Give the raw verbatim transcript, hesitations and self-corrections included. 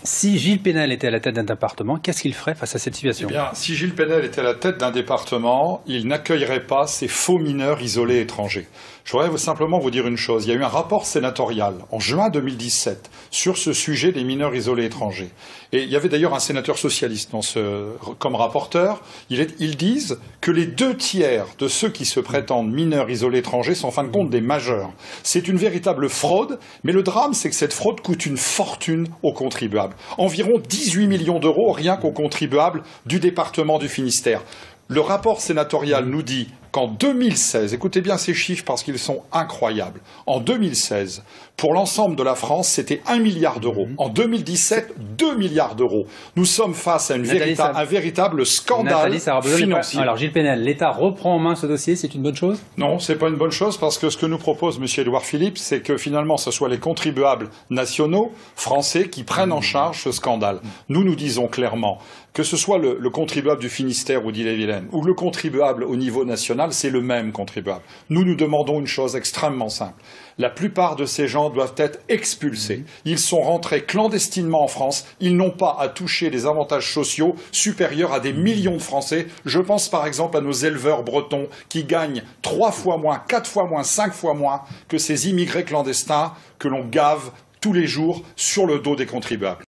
Si Gilles Pénel était à la tête d'un département, qu'est-ce qu'il ferait face à cette situation? Eh bien, si Gilles Pénel était à la tête d'un département, il n'accueillerait pas ces faux mineurs isolés étrangers. Je voudrais simplement vous dire une chose. Il y a eu un rapport sénatorial en juin deux mille dix-sept sur ce sujet des mineurs isolés étrangers. Et il y avait d'ailleurs un sénateur socialiste dans ce, comme rapporteur. Il est, ils disent que les deux tiers de ceux qui se prétendent mineurs isolés étrangers sont en fin de compte des majeurs. C'est une véritable fraude, mais le drame, c'est que cette fraude coûte une fortune aux contribuables. Environ dix-huit millions d'euros rien qu'aux contribuables du département du Finistère. Le rapport sénatorial nous dit qu'en deux mille seize, écoutez bien ces chiffres parce qu'ils sont incroyables, en deux mille seize, pour l'ensemble de la France, c'était un milliard d'euros. En deux mille dix-sept, deux milliards d'euros. Nous sommes face à une vérita un véritable scandale financier. Alors Gilles Pénel, l'État reprend en main ce dossier, c'est une bonne chose? Non, c'est pas une bonne chose parce que ce que nous propose M. Édouard Philippe, c'est que finalement ce soit les contribuables nationaux, français, qui prennent en charge ce scandale. Nous, nous disons clairement que ce soit le, le contribuable du Finistère ou d'Ille-et-Vilaine ou le contribuable au niveau national, c'est le même contribuable. Nous, nous demandons une chose extrêmement simple. La plupart de ces gens doivent être expulsés. Ils sont rentrés clandestinement en France. Ils n'ont pas à toucher des avantages sociaux supérieurs à des millions de Français. Je pense par exemple à nos éleveurs bretons qui gagnent trois fois moins, quatre fois moins, cinq fois moins que ces immigrés clandestins que l'on gave tous les jours sur le dos des contribuables.